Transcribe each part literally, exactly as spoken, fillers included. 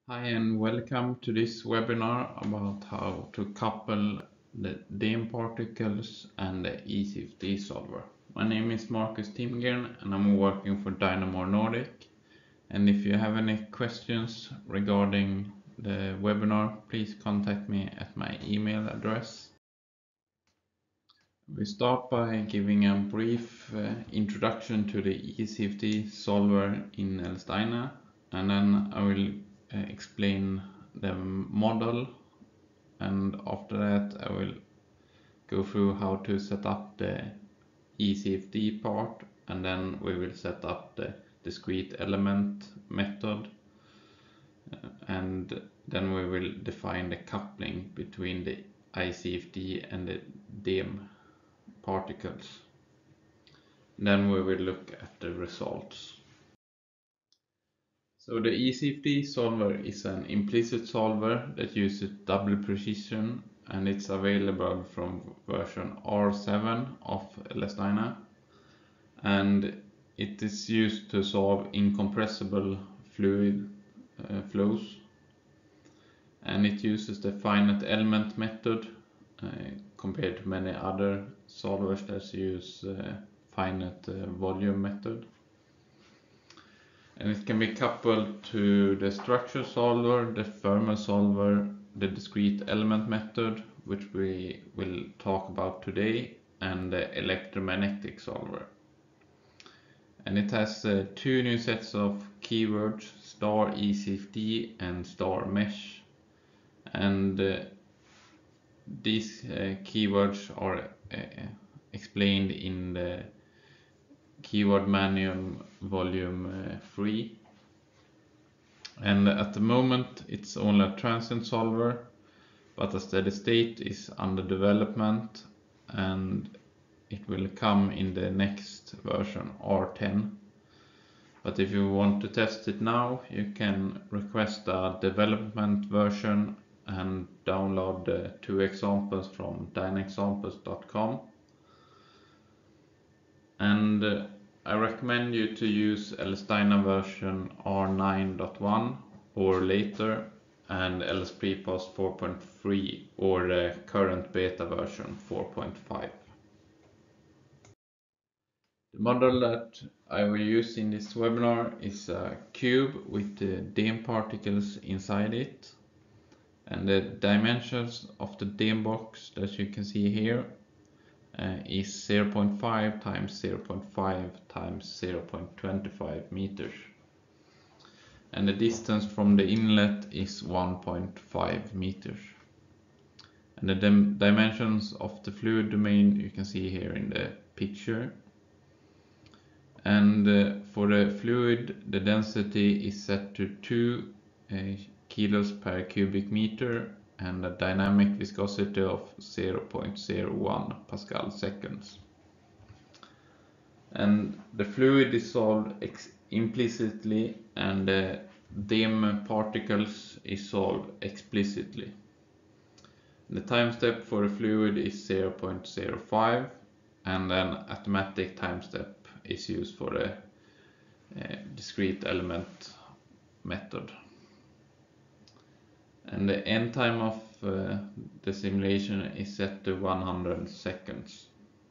Hi and welcome to this webinar about how to couple the D E M particles and the I C F D solver. My name is Marcus Timgren and I'm working for Dynamore Nordic. And if you have any questions regarding the webinar, please contact me at my email address. We start by giving a brief uh, introduction to the I C F D solver in Dynamore, and then I will uh, explain the model, and after that I will go through how to set up the I C F D part, and then we will set up the discrete element method, uh, and then we will define the coupling between the I C F D and the D E M particles. Then we will look at the results. So the I C F D solver is an implicit solver that uses double precision, and it's available from version R seven of Dynamore, and it is used to solve incompressible fluid uh, flows, and it uses the finite element method uh, compared to many other solvers that use uh, finite uh, volume method. And it can be coupled to the structure solver, the thermal solver, the discrete element method, which we will talk about today, and the electromagnetic solver. And it has uh, two new sets of keywords, star I C F D and star mesh. And uh, these uh, keywords are uh, explained in the keyword manual volume uh, three, and at the moment it's only a transient solver, but a steady state is under development and it will come in the next version R ten. But if you want to test it now, you can request a development version and download the two examples from dynexamples dot com. And uh, I recommend you to use Dynamore version R nine point one or later, and L S P P O S four point three or the current beta version four point five. The model that I will use in this webinar is a cube with the D E M particles inside it, and the dimensions of the D E M box that you can see here Uh, is zero point five times zero point five times zero point two five meters, and the distance from the inlet is one point five meters, and the dim dimensions of the fluid domain you can see here in the picture. And uh, for the fluid, the density is set to two uh, kilos per cubic meter and a dynamic viscosity of zero point zero one Pascal seconds. And the fluid is solved implicitly, and the D E M particles is solved explicitly. The time step for the fluid is zero point zero five, and then arithmetic time step is used for the uh, discrete element method. And the end time of uh, the simulation is set to one hundred seconds.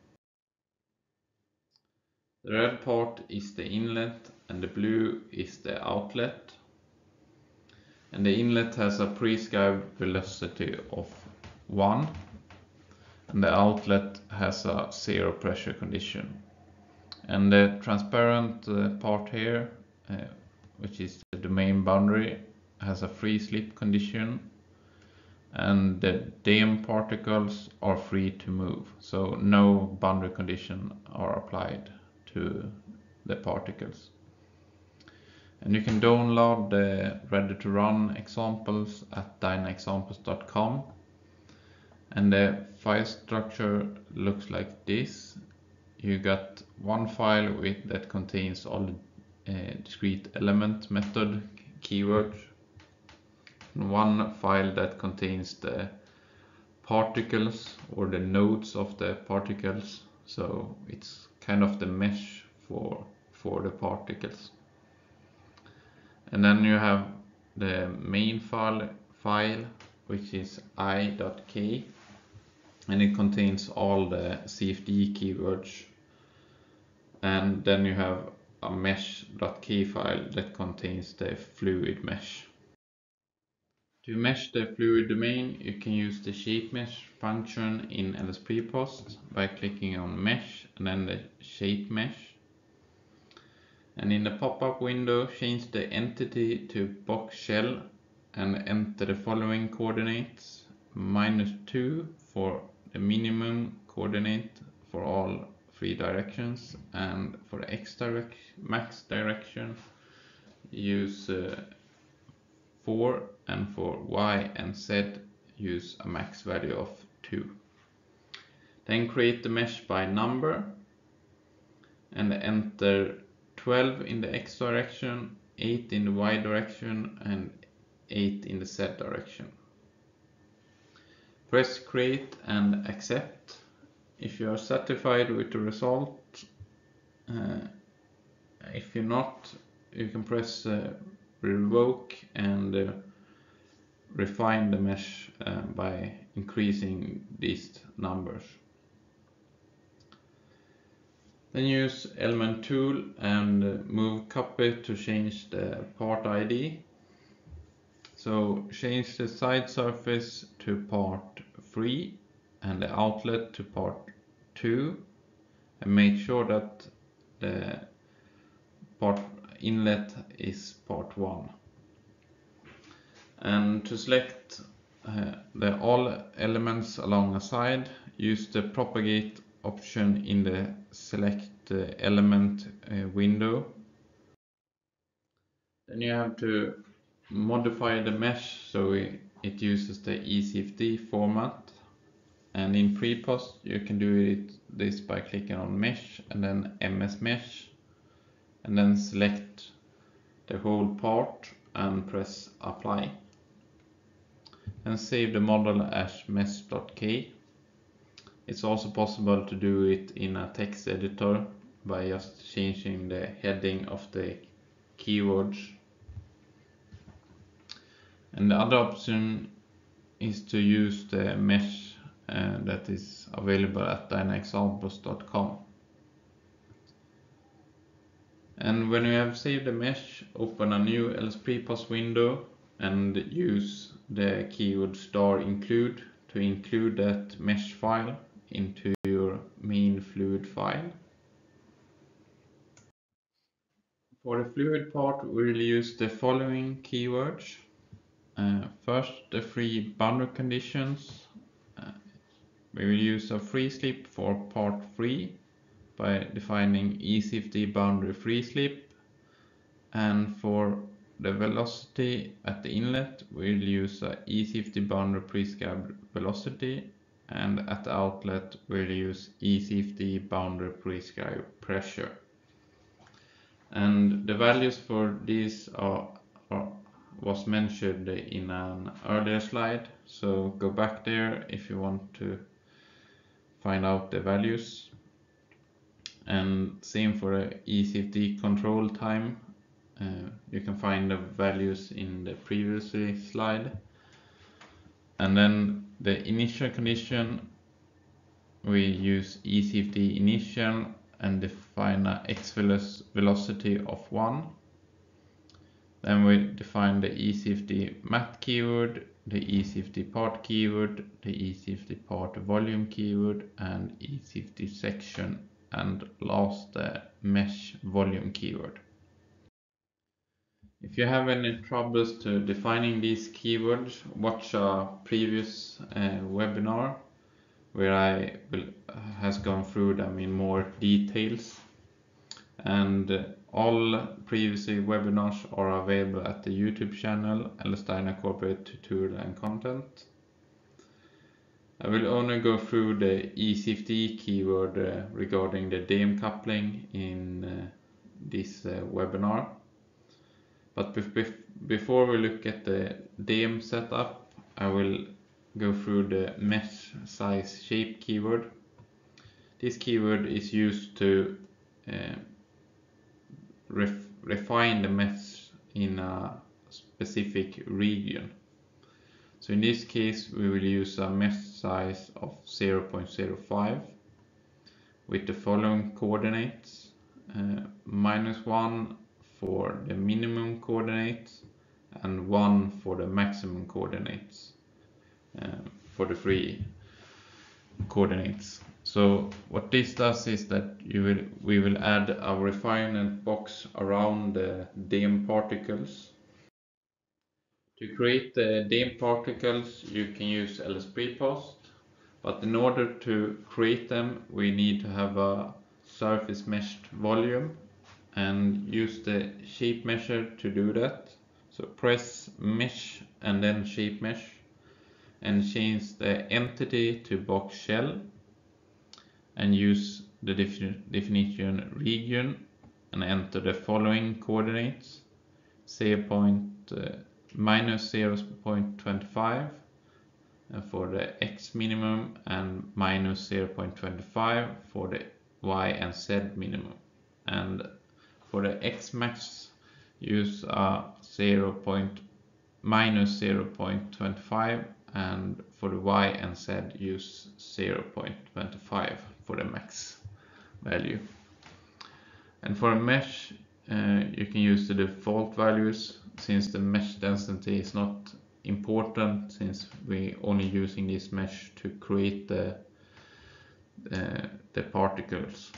The red part is the inlet and the blue is the outlet. And the inlet has a prescribed velocity of one, and the outlet has a zero pressure condition. And the transparent uh, part here, uh, which is the domain boundary, has a free slip condition, and the D E M particles are free to move, so no boundary condition are applied to the particles. And you can download the ready to run examples at dynexamples dot com, and the file structure looks like this. You got one file with that contains all the uh, discrete element method keywords, one file that contains the particles or the nodes of the particles, so it's kind of the mesh for for the particles. And then you have the main file, file which is i dot k, and it contains all the C F D keywords. And then you have a mesh dot k file that contains the fluid mesh. To mesh the fluid domain, you can use the shape mesh function in L S Prepost by clicking on mesh and then the shape mesh. And in the pop-up window, change the entity to box shell and enter the following coordinates: minus two for the minimum coordinate for all three directions, and for the x direction, max direction, use uh, four, and for y and z use a max value of two. Then create the mesh by number and enter twelve in the x direction, eight in the y direction, and eight in the z direction. Press create and accept. If you are satisfied with the result, uh, if you're not, you can press uh, revoke and uh, refine the mesh uh, by increasing these numbers. Then use element tool and uh, move copy to change the part I D. So change the side surface to part three and the outlet to part two, and make sure that the part inlet is part one. And to select uh, the all elements along a side, use the propagate option in the select uh, element uh, window. Then you have to modify the mesh so it, it uses the I C F D format. And in Prepost you can do it this by clicking on mesh and then M S mesh, and then select the whole part and press apply. And save the model as mesh dot k. It's also possible to do it in a text editor by just changing the heading of the keywords. And the other option is to use the mesh uh, that is available at dynaexamples dot com. And when you have saved the mesh, open a new L S Prepost window and use the keyword star include to include that mesh file into your main fluid file. For the fluid part, we'll use the following keywords. Uh, first, the three boundary conditions. Uh, we will use a free slip for part three by defining I C F D boundary free slip, and for the velocity at the inlet we'll use a I C F D boundary prescribed velocity, and at the outlet we'll use I C F D boundary prescribed pressure. And the values for these are, are was mentioned in an earlier slide, so go back there if you want to find out the values. And same for the I C F D control time. Uh, you can find the values in the previous slide. And then the initial condition, we use I C F D initial and define a x velocity of one. Then we define the I C F D mat keyword, the I C F D part keyword, the I C F D part volume keyword, and I C F D section, and last the mesh volume keyword. If you have any troubles to defining these keywords, watch a previous uh, webinar where I will, uh, has gone through them in more details. And uh, all previous webinars are available at the YouTube channel L S Dynamore Corporate Tutorial and Content. I will only go through the I C F D keyword uh, regarding the D E M coupling in uh, this uh, webinar. But bef before we look at the D E M setup, I will go through the mesh size shape keyword. This keyword is used to uh, ref refine the mesh in a specific region. So in this case we will use a mesh size of zero point zero five with the following coordinates: uh, minus one for the minimum coordinates and one for the maximum coordinates, uh, for the free coordinates. So what this does is that you will, we will add a refinement box around the D E M particles. To create the D E M particles you can use L S prepost, but in order to create them we need to have a surface meshed volume and use the shape measure to do that. So press mesh and then shape mesh and change the entity to box shell and use the defini definition region and enter the following coordinates: zero point, uh, minus zero point two five uh, for the x minimum and minus zero point two five for the y and z minimum, and for the x max use a zero point minus zero point two five, and for the y and z use zero point two five for the max value. And for a mesh uh, you can use the default values, since the mesh density is not important, since we only using this mesh to create the uh, the particles.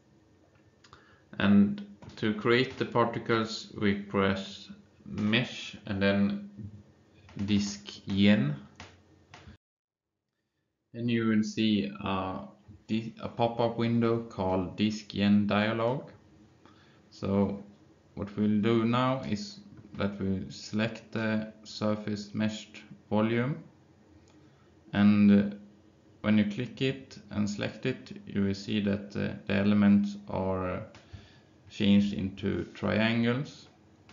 And to create the particles we press mesh and then disk yen, and you will see a, a pop-up window called disk yen dialog. So what we'll do now is that we select the surface meshed volume, and when you click it and select it you will see that uh, the elements are changed into triangles.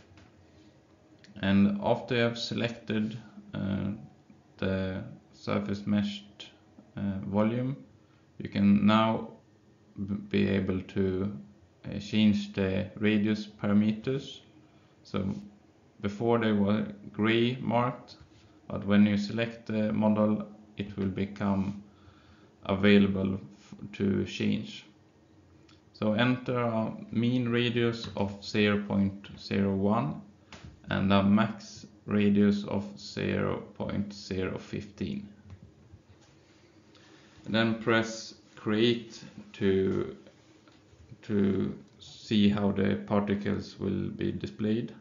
And after you have selected uh, the surface meshed uh, volume, you can now be able to uh, change the radius parameters. So before they were gray marked, but when you select the model it will become available to change. So enter a mean radius of zero point zero one and a max radius of zero point zero one five. And then press create to to see how the particles will be displayed.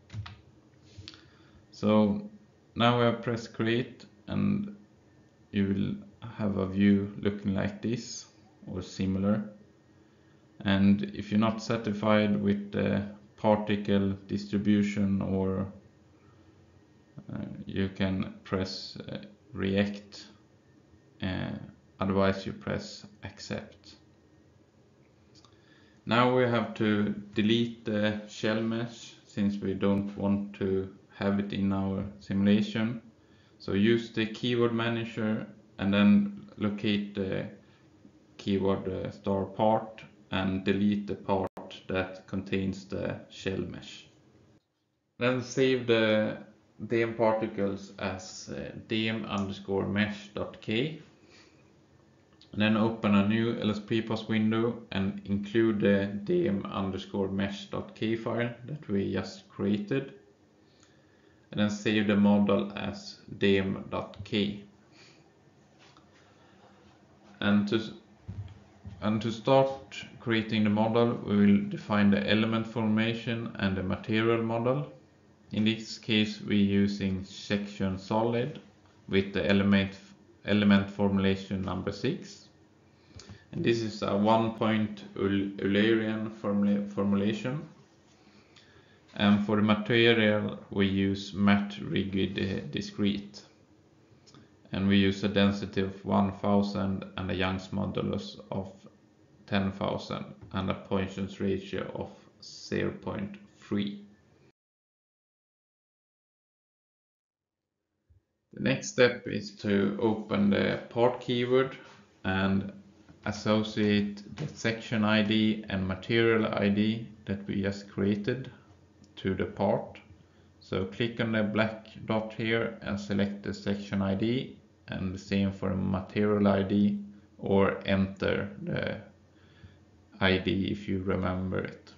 So now we have pressed create and you will have a view looking like this or similar. And if you're not satisfied with the particle distribution, or uh, you can press uh, react, uh, otherwise you press accept. Now we have to delete the shell mesh since we don't want to have it in our simulation. So use the keyword manager and then locate the keyword uh, star part and delete the part that contains the shell mesh. Then save the D E M particles as uh, dim underscore mesh.k. And then open a new L S prepost window and include the dim underscore mesh.k file that we just created. And then save the model as dim.k. And to And to start creating the model, we will define the element formulation and the material model. In this case, we're using section solid with the element element formulation number six. And this is a one-point Eulerian formula formulation. And for the material, we use matte rigid discrete. And we use a density of one thousand and a Young's modulus of ten thousand and a Poisson's ratio of zero point three. The next step is to open the part keyword and associate the section I D and material I D that we just created to the part. So click on the black dot here and select the section I D, and the same for the material I D, or enter the I D if you remember it.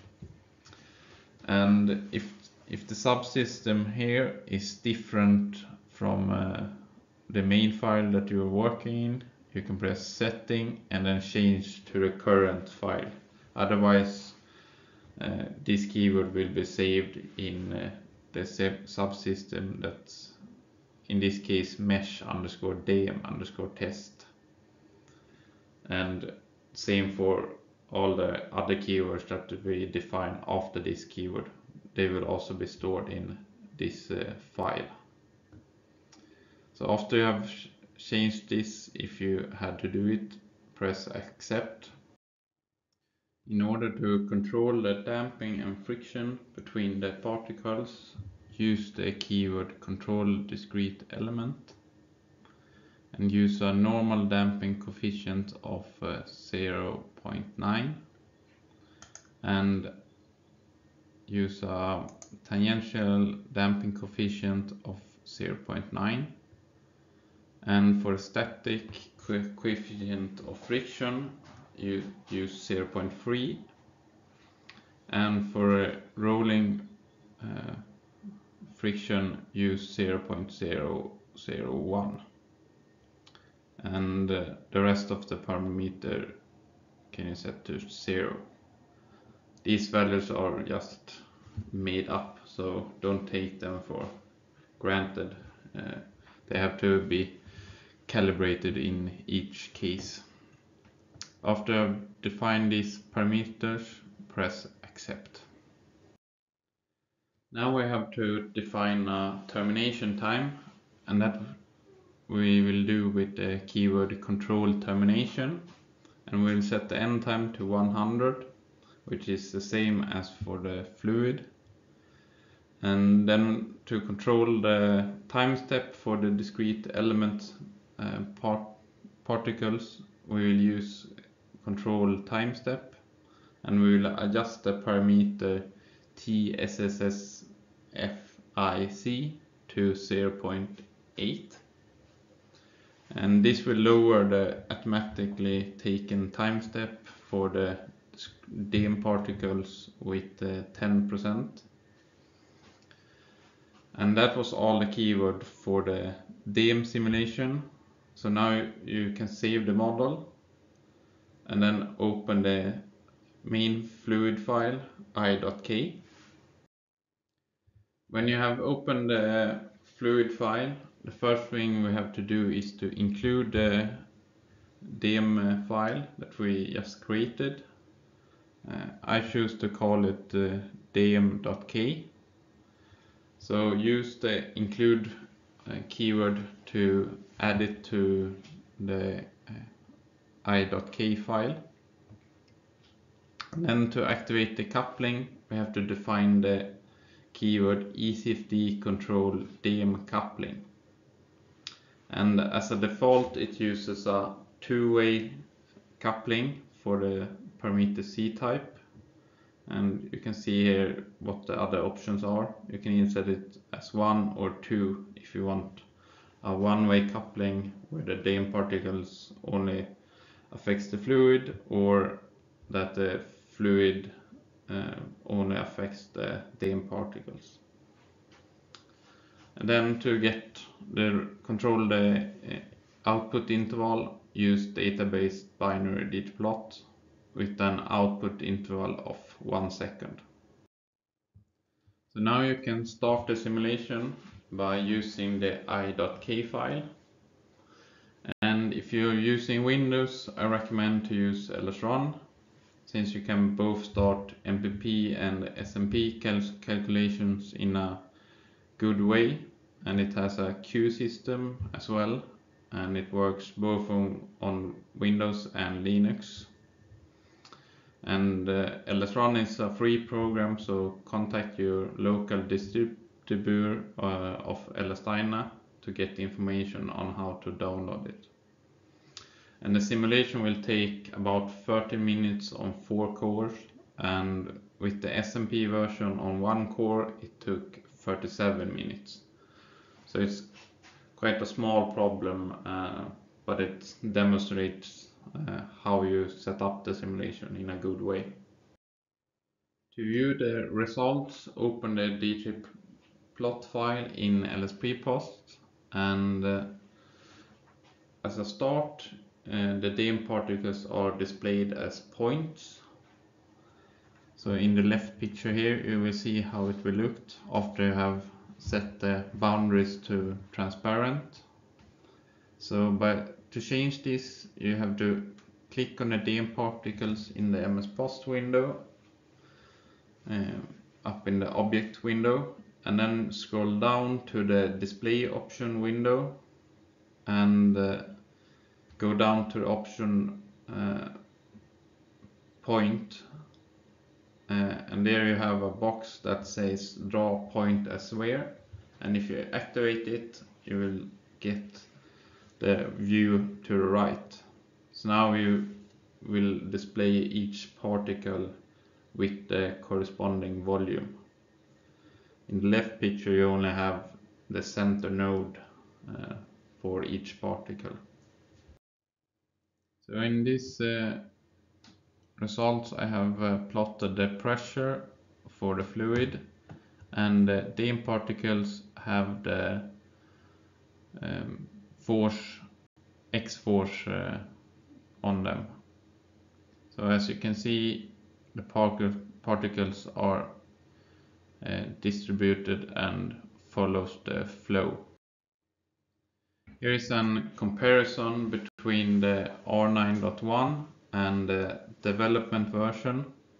And if if the subsystem here is different from uh, the main file that you're working in, you can press setting and then change to the current file. Otherwise, uh, this keyword will be saved in uh, the subsystem that's in this case mesh underscore dem underscore test. And same for all the other keywords that we define after this keyword. They will also be stored in this uh, file. So after you have changed this, if you had to do it, press accept. In order to control the damping and friction between the particles, use the keyword control discrete element and use a normal damping coefficient of uh, zero point nine and use a tangential damping coefficient of zero point nine, and for static co coefficient of friction you use zero point three, and for a rolling uh, friction use zero point zero zero one, and uh, the rest of the parameter can you set to zero. These values are just made up, so don't take them for granted. Uh, they have to be calibrated in each case. After I've defined these parameters, press accept. Now we have to define a termination time, and that we will do with the keyword control termination, and we'll set the end time to one hundred, which is the same as for the fluid. And then to control the time step for the discrete element uh, part particles, we will use control time step, and we will adjust the parameter T S S S F I C to zero point eight, and this will lower the automatically taken time step for the D E M particles with uh, ten percent. And that was all the keyword for the D E M simulation. So now you can save the model and then open the main fluid file I dot K. When you have opened the fluid file, the first thing we have to do is to include the D E M file that we just created. Uh, I choose to call it uh, D E M dot K. So use the include uh, keyword to add it to the uh, I dot K file. And then to activate the coupling, we have to define the keyword I C F D control D E M coupling. And as a default, it uses a two-way coupling for the parameter C type. And you can see here what the other options are. You can either set it as one or two if you want a one-way coupling where the D E M particles only affects the fluid, or that the fluid uh, only affects the D E M particles. And then to get the control the uh, output interval, use database binary digplot with an output interval of one second. So now you can start the simulation by using the I dot K file. And if you're using Windows, I recommend to use L S run, since you can both start M P P and S M P cal calculations in a good way, and it has a queue system as well, and it works both on, on Windows and Linux. And uh, L S run is a free program, so contact your local distributor uh, of L S Dyna to get the information on how to download it. And the simulation will take about thirty minutes on four cores, and with the S M P version on one core it took thirty-seven minutes. So it's quite a small problem, uh, but it demonstrates uh, how you set up the simulation in a good way. To view the results, open the D J plot file in L S P post, and uh, as a start, uh, the D E M particles are displayed as points. So in the left picture here, you will see how it will look after you have set the boundaries to transparent. So by to change this, you have to click on the D E M particles in the M S Post window, uh, up in the object window, and then scroll down to the display option window and uh, go down to the option uh, point, uh, and there you have a box that says draw point as where, and if you activate it, you will get the view to the right. So now you will display each particle with the corresponding volume. In the left picture you only have the center node uh, for each particle. So in this uh, results I have uh, plotted the pressure for the fluid, and the D E M particles have the um, force, X force uh, on them. So as you can see, the particles are uh, distributed and follows the flow. Here is a comparison between the R nine point one and the development version.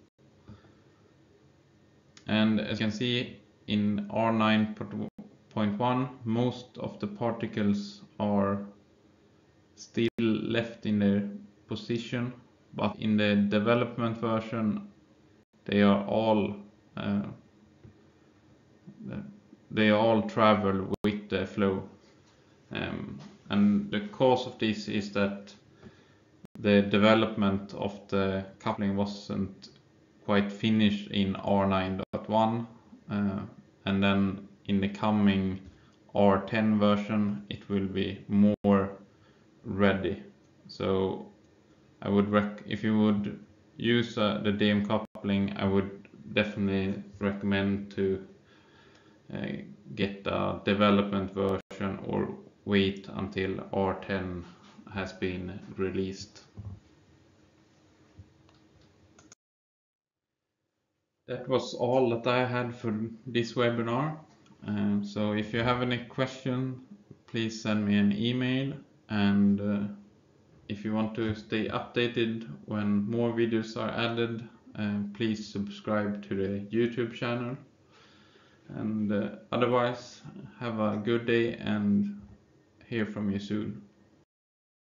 And as you can see, in R nine point one, most of the particles are still left in their position, but in the development version, they are all uh, they all travel with the flow. Um, and the cause of this is that the development of the coupling wasn't quite finished in R nine point one, uh, and then in the coming R ten version it will be more ready. So I would rec if you would use uh, the D E M coupling, I would definitely recommend to uh, get a development version or wait until R ten has been released. That was all that I had for this webinar. Um, so if you have any question, please send me an email, and uh, if you want to stay updated when more videos are added, uh, please subscribe to the YouTube channel. And uh, otherwise, have a good day and hear from you soon.